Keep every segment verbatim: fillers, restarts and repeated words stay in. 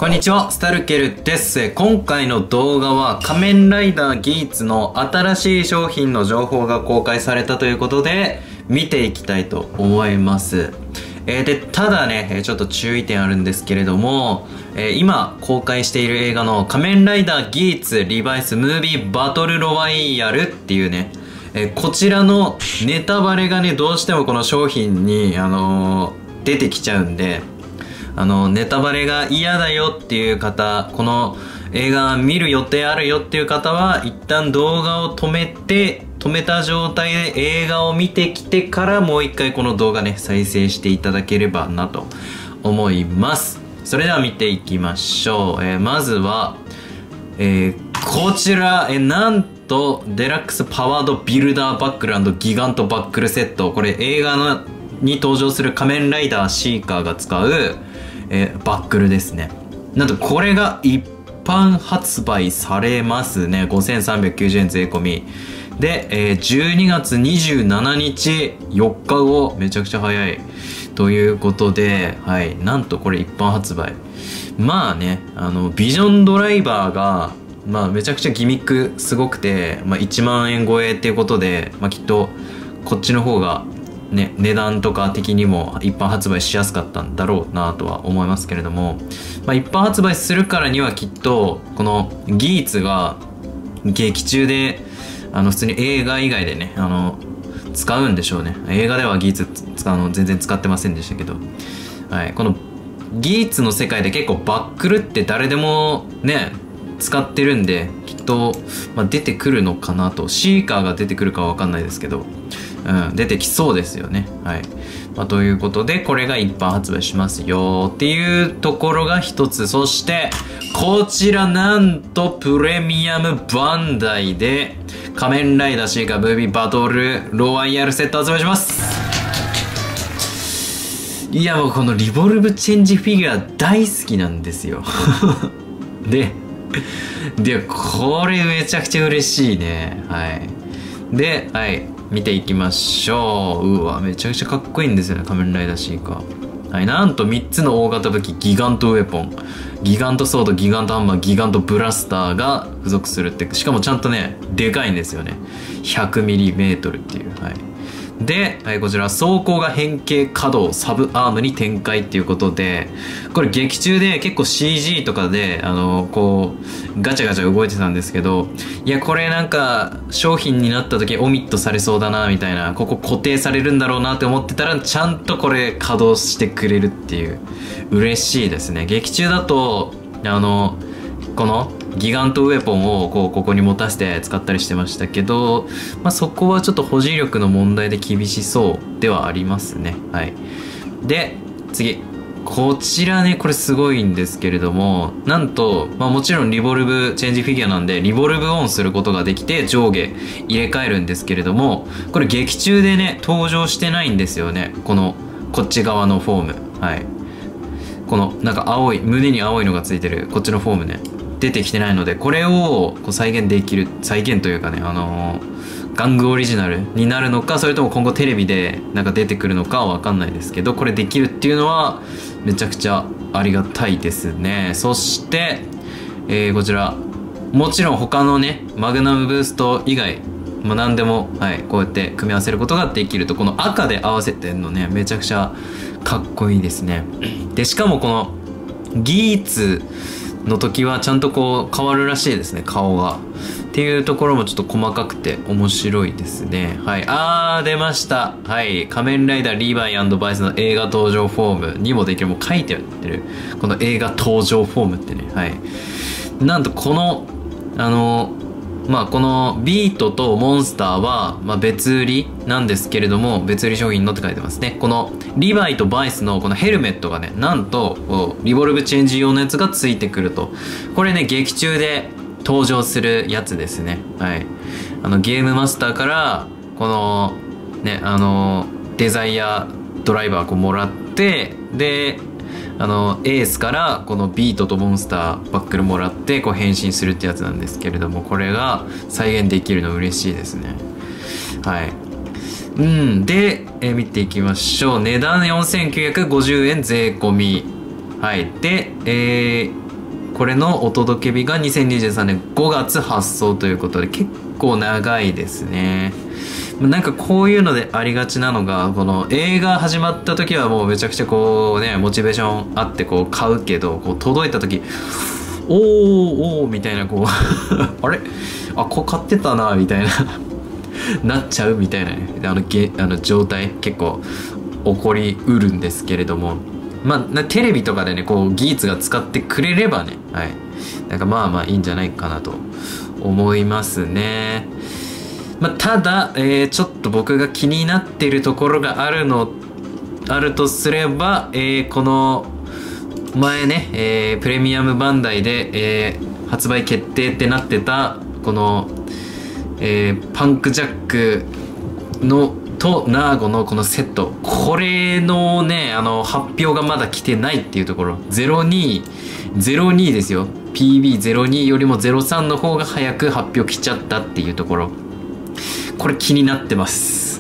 こんにちは、スタルケルです。今回の動画は仮面ライダーギーツの新しい商品の情報が公開されたということで見ていきたいと思います。えー、で、ただね、ちょっと注意点あるんですけれども、えー、今公開している映画の仮面ライダーギーツリバイスムービーバトルロワイヤルっていうね、えー、こちらのネタバレがね、どうしてもこの商品に、あのー、出てきちゃうんで、あの、ネタバレが嫌だよっていう方、この映画見る予定あるよっていう方は、一旦動画を止めて、止めた状態で映画を見てきてからもう一回この動画ね、再生していただければなと思います。それでは見ていきましょう。えー、まずは、えー、こちら、えー、なんと、デラックスパワードビルダーバックル&ギガントバックルセット。これ映画のに登場する仮面ライダーシーカーが使う、えー、バックルですね。なんとこれが一般発売されますね。ごせんさんびゃくきゅうじゅうえん税込み。で、えー、じゅうにがつにじゅうしちにち、よっかご、めちゃくちゃ早い。ということで、はい。なんとこれ一般発売。まあね、あの、ビジョンドライバーが、まあめちゃくちゃギミックすごくて、まあいちまんえん超えっていうことで、まあきっとこっちの方が、ね、値段とか的にも一般発売しやすかったんだろうなとは思いますけれども、まあ、一般発売するからにはきっとこのギーツが劇中であの普通に映画以外でねあの使うんでしょうね。映画ではギーツ使うの全然使ってませんでしたけど、はい、このギーツの世界で結構バックルって誰でもね使ってるんできっと、まあ、出てくるのかなと。シーカーが出てくるかは分かんないですけど、うん、出てきそうですよね。はい。まあ、ということで、これが一般発売しますよっていうところが一つ。そして、こちらなんとプレミアムバンダイで仮面ライダーシーカームービーバトルロワイヤルセット発売します。いやもうこのリボルブチェンジフィギュア大好きなんですよ。で、で、これめちゃくちゃ嬉しいね。はい。で、はい。見ていきましょう。うわ、めちゃくちゃかっこいいんですよね、仮面ライダーシーカー。はい、なんとみっつの大型武器、ギガントウェポン、ギガントソード、ギガントハンマー、ギガントブラスターが付属するって、しかもちゃんとね、でかいんですよね。ひゃくミリメートル っていう。はい。で、はい、こちら、装甲が変形可動、サブアームに展開っていうことで、これ劇中で結構 シージー とかで、あの、こう、ガチャガチャ動いてたんですけど、いや、これなんか、商品になった時オミットされそうだな、みたいな、ここ固定されるんだろうなって思ってたら、ちゃんとこれ稼働してくれるっていう、嬉しいですね。劇中だと、あの、この、ギガントウェポンをこうここに持たせて使ったりしてましたけど、まあ、そこはちょっと保持力の問題で厳しそうではありますね。はい。で、次。こちらね、これすごいんですけれども、なんと、まあもちろんリボルブチェンジフィギュアなんで、リボルブオンすることができて上下入れ替えるんですけれども、これ劇中でね、登場してないんですよね。この、こっち側のフォーム。はい。この、なんか青い、胸に青いのがついてる、こっちのフォームね。出てきてないので、これをこう再現できる、再現というかね、あのー、玩具オリジナルになるのか、それとも今後テレビでなんか出てくるのかはわかんないですけど、これできるっていうのはめちゃくちゃありがたいですね。そして、えー、こちら、もちろん他のね、マグナムブースト以外、まあ、何でも、はい、こうやって組み合わせることができると、この赤で合わせてんのね、めちゃくちゃかっこいいですね。で、しかもこのギーツの時はちゃんとこう変わるらしいですね、顔が。っていうところもちょっと細かくて面白いですね。はい。あー、出ました。はい。仮面ライダーリヴァイ&バイスの映画登場フォームにもできる。もう書いてあってる。この映画登場フォームってね。はい。なんとこの、あの、まあこのビートとモンスターは、まあ、別売りなんですけれども、別売り商品のって書いてますね。このリヴァイとバイスのこのヘルメットがね、なんとこうリボルブチェンジ用のやつがついてくると。これね、劇中で登場するやつですね。はい。あのゲームマスターからこのね、あのデザイアドライバーこうもらって、で、あのエースからこのビートとモンスターバックルもらってこう変身するってやつなんですけれども、これが再現できるの嬉しいですね。はい。うんで、えー、見ていきましょう。値段よんせんきゅうひゃくごじゅうえん税込み。はい。で、えー、 これのお届け日がにせんにじゅうさんねんごがつ発送ということで、結構長いですね。なんかこういうのでありがちなのが、この映画始まった時はもうめちゃくちゃこうね、モチベーションあってこう買うけど、こう届いた時、おーおーみたいなこうあれあ、こう買ってたなみたいななっちゃうみたいなね、あのげあの状態結構起こりうるんですけれども、まあテレビとかでねこう技術が使ってくれればね、はい、なんかまあまあいいんじゃないかなと思いますね。まあ、ただ、えー、ちょっと僕が気になっているところがあるのあるとすれば、えー、この前ね、えー、プレミアムバンダイで、えー、発売決定ってなってたこの、えー、パンクジャックのとナーゴのこのセット、これのねあの発表がまだ来てないっていうところ、ゼロにゼロにですよ、 ピービーゼロに よりもゼロさんの方が早く発表来ちゃったっていうところ、これ気になってます。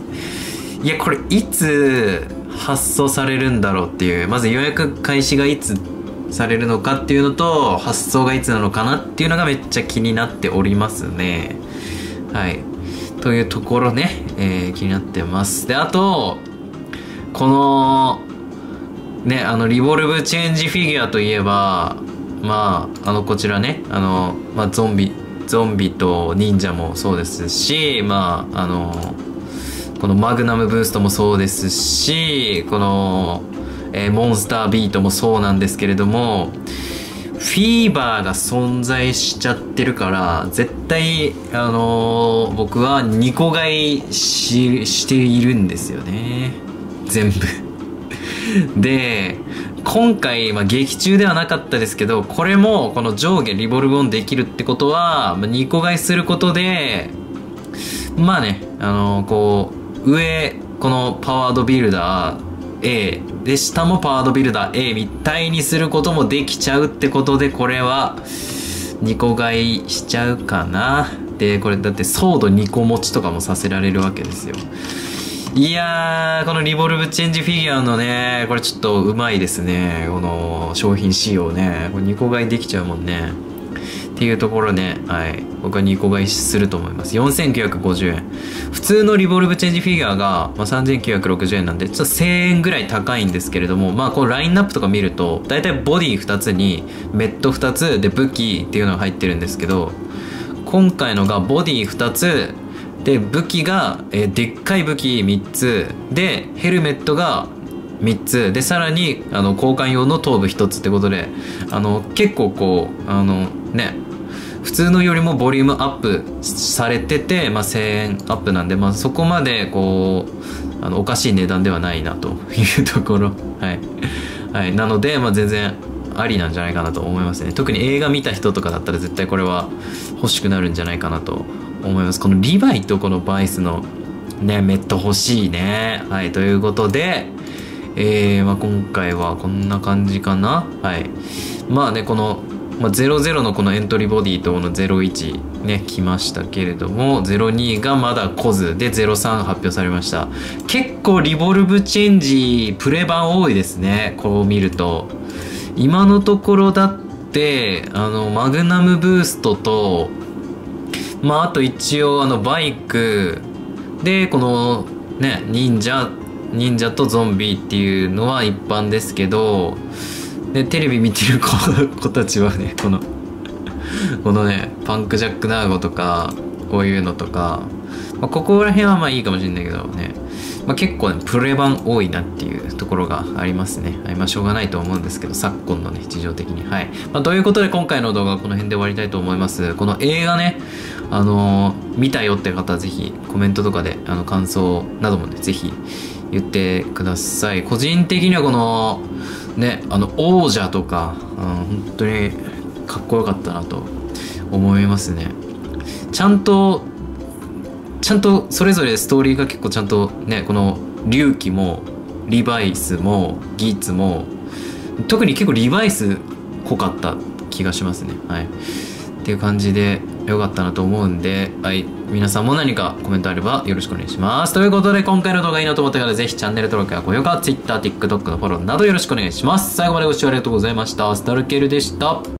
いやこれいつ発送されるんだろうっていう、まず予約開始がいつされるのかっていうのと、発送がいつなのかなっていうのがめっちゃ気になっておりますね。はいというところね、えー、気になってます。であとこのねあのリボルブチェンジフィギュアといえば、まああのこちらねあの、まあ、ゾンビゾンビと忍者もそうですし、まああのこのマグナムブーストもそうですし、この、えー、モンスタービートもそうなんですけれども、フィーバーが存在しちゃってるから絶対あのー、僕はにこ買い し, しているんですよね全部で今回、まあ、劇中ではなかったですけど、これもこの上下リボルブオンできるってことは、まあ、にこ買いすることでまあねあのー、こう上このパワードビルダーA で下もパワードビルダー A みたいにすることもできちゃうってことで、これはにこ買いしちゃうかな。でこれだってソードにこ持ちとかもさせられるわけですよ。いやーこのリボルブチェンジフィギュアのねこれちょっとうまいですね、この商品仕様ね。これにこ買いできちゃうもんねっていうところね、はい、僕はにこ買いすると思います。よんせんきゅうひゃくごじゅうえん、普通のリボルブチェンジフィギュアが、まあ、さんぜんきゅうひゃくろくじゅうえんなんでちょっとせんえんぐらい高いんですけれども、まあこのラインナップとか見るとだいたいボディふたつにメットふたつで武器っていうのが入ってるんですけど、今回のがボディふたつで武器が、えー、でっかい武器みっつでヘルメットがみっつで、さらにあの交換用の頭部ひとつってことで、あの結構こうあのね普通のよりもボリュームアップされてて、まあ、せんえんアップなんで、まあ、そこまでこうあのおかしい値段ではないなというところ、はいはい、なので、まあ、全然ありなんじゃないかなと思いますね。特に映画見た人とかだったら絶対これは欲しくなるんじゃないかなと思います。このリヴァイとこのバイスのねメット欲しいね。はいということで、えーまあ、今回はこんな感じかな。はいまあねこのまあ、ゼロゼロのこのエントリーボディとこのゼロいちね来ましたけれども、ゼロにがまだ来ずでゼロさん発表されました。結構リボルブチェンジプレ版多いですね。こう見ると今のところだってあのマグナムブーストとまああと一応あのバイクでこのね忍者忍者とゾンビっていうのは一般ですけど、でテレビ見てる 子, 子たちはねこのこのねパンクジャックナーゴとかこういうのとか、まあ、ここら辺はまあいいかもしれないけどね、まあ、結構ねプレ版多いなっていうところがありますね。はい、まあしょうがないと思うんですけど昨今のね事情的に。はい、まあ、ということで今回の動画はこの辺で終わりたいと思います。この映画ねあのー、見たよって方はぜひコメントとかであの感想などもねぜひ言ってください。個人的にはこのねあの王者とか、うん、本当にかっこよかったなと思いますね。ちゃんとちゃんとそれぞれストーリーが結構ちゃんとねこの龍騎もリバイスもギーツも特に結構リバイス濃かった気がしますね。はいっていう感じでよかったなと思うんで、はい、皆さんも何かコメントあればよろしくお願いします。ということで今回の動画いいなと思った方ぜひチャンネル登録や高評価、Twitter、TikTok のフォローなどよろしくお願いします。最後までご視聴ありがとうございました。スタルケルでした。